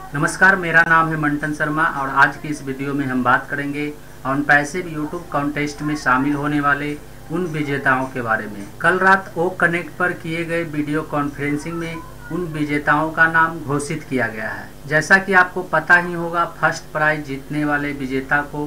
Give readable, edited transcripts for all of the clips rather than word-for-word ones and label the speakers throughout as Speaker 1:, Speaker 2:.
Speaker 1: नमस्कार, मेरा नाम है मंटन शर्मा और आज की इस वीडियो में हम बात करेंगे ऑन पैसिव यूट्यूब कॉन्टेस्ट में शामिल होने वाले उन विजेताओं के बारे में। कल रात ओ कनेक्ट पर किए गए वीडियो कॉन्फ्रेंसिंग में उन विजेताओं का नाम घोषित किया गया है। जैसा कि आपको पता ही होगा, फर्स्ट प्राइज जीतने वाले विजेता को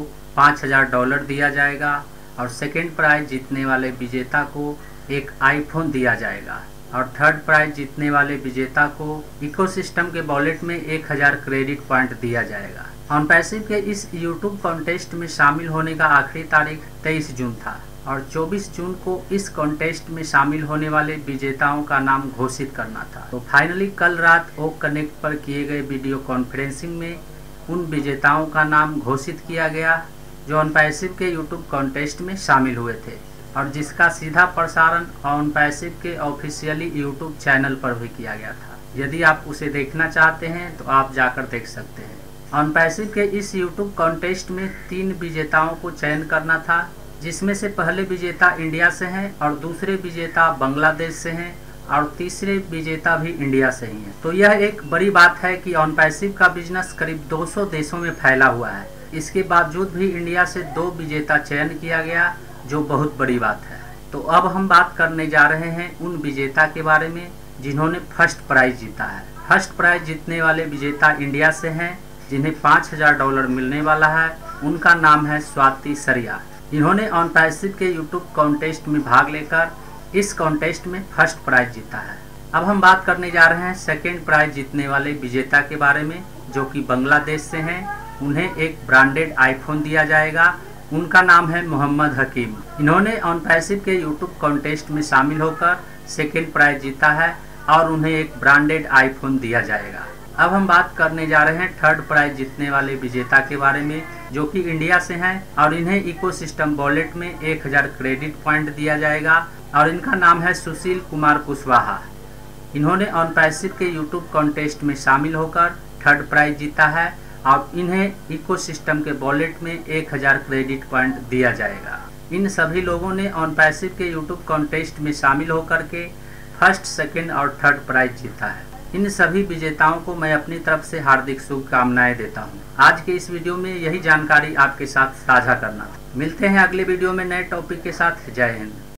Speaker 1: $5000 दिया जाएगा और सेकेंड प्राइज जीतने वाले विजेता को एक आईफोन दिया जाएगा और थर्ड प्राइज जीतने वाले विजेता को इकोसिस्टम के वॉलेट में 1000 क्रेडिट पॉइंट दिया जाएगा। ऑन पैसिव के इस यूट्यूब कॉन्टेस्ट में शामिल होने का आखिरी तारीख 23 जून था और 24 जून को इस कॉन्टेस्ट में शामिल होने वाले विजेताओं का नाम घोषित करना था। तो फाइनली कल रात ओ कनेक्ट पर किए गए वीडियो कॉन्फ्रेंसिंग में उन विजेताओं का नाम घोषित किया गया जो ऑन पैसिव के यूट्यूब कॉन्टेस्ट में शामिल हुए थे और जिसका सीधा प्रसारण ऑन पैसिव के ऑफिशियली यूट्यूब चैनल पर भी किया गया था। यदि आप उसे देखना चाहते हैं तो आप जाकर देख सकते हैं। ऑन पैसिव के इस यूट्यूब कॉन्टेस्ट में 3 विजेताओं को चयन करना था, जिसमें से पहले विजेता इंडिया से हैं और दूसरे विजेता बांग्लादेश से हैं और तीसरे विजेता भी इंडिया से ही हैं। तो यह एक बड़ी बात है कि ऑन पैसिव का बिजनेस करीब 200 देशों में फैला हुआ है। इसके बावजूद भी इंडिया से 2 विजेता चयन किया गया, जो बहुत बड़ी बात है। तो अब हम बात करने जा रहे हैं उन विजेता के बारे में जिन्होंने फर्स्ट प्राइज जीता है। फर्स्ट प्राइज जीतने वाले विजेता इंडिया से हैं, जिन्हें $5000 मिलने वाला है। उनका नाम है स्वाति सरिया। इन्होंने ऑन पैसिव के यूट्यूब कॉन्टेस्ट में भाग लेकर इस कॉन्टेस्ट में फर्स्ट प्राइज जीता है। अब हम बात करने जा रहे हैं सेकेंड प्राइज जीतने वाले विजेता के बारे में, जो कि बांग्लादेश से हैं। उन्हें एक ब्रांडेड आईफोन दिया जाएगा। उनका नाम है मोहम्मद हकीम। इन्होंने ऑन पैसिव के यूट्यूब कॉन्टेस्ट में शामिल होकर सेकेंड प्राइज जीता है और उन्हें एक ब्रांडेड आईफोन दिया जाएगा। अब हम बात करने जा रहे हैं थर्ड प्राइज जीतने वाले विजेता के बारे में, जो कि इंडिया से हैं और इन्हें इकोसिस्टम वॉलेट में 1000 क्रेडिट पॉइंट दिया जाएगा और इनका नाम है सुशील कुमार कुशवाहा। इन्होंने ऑन पैसिव के यूट्यूब कॉन्टेस्ट में शामिल होकर थर्ड प्राइज जीता है और इन्हें इकोसिस्टम के वॉलेट में 1000 क्रेडिट पॉइंट दिया जाएगा। इन सभी लोगों ने ऑन पैसिव के यूट्यूब कॉन्टेस्ट में शामिल होकर के फर्स्ट, सेकेंड और थर्ड प्राइज जीता है। इन सभी विजेताओं को मैं अपनी तरफ से हार्दिक शुभकामनाएं देता हूं। आज के इस वीडियो में यही जानकारी आपके साथ साझा करना था। मिलते हैं अगले वीडियो में नए टॉपिक के साथ। जय हिंद।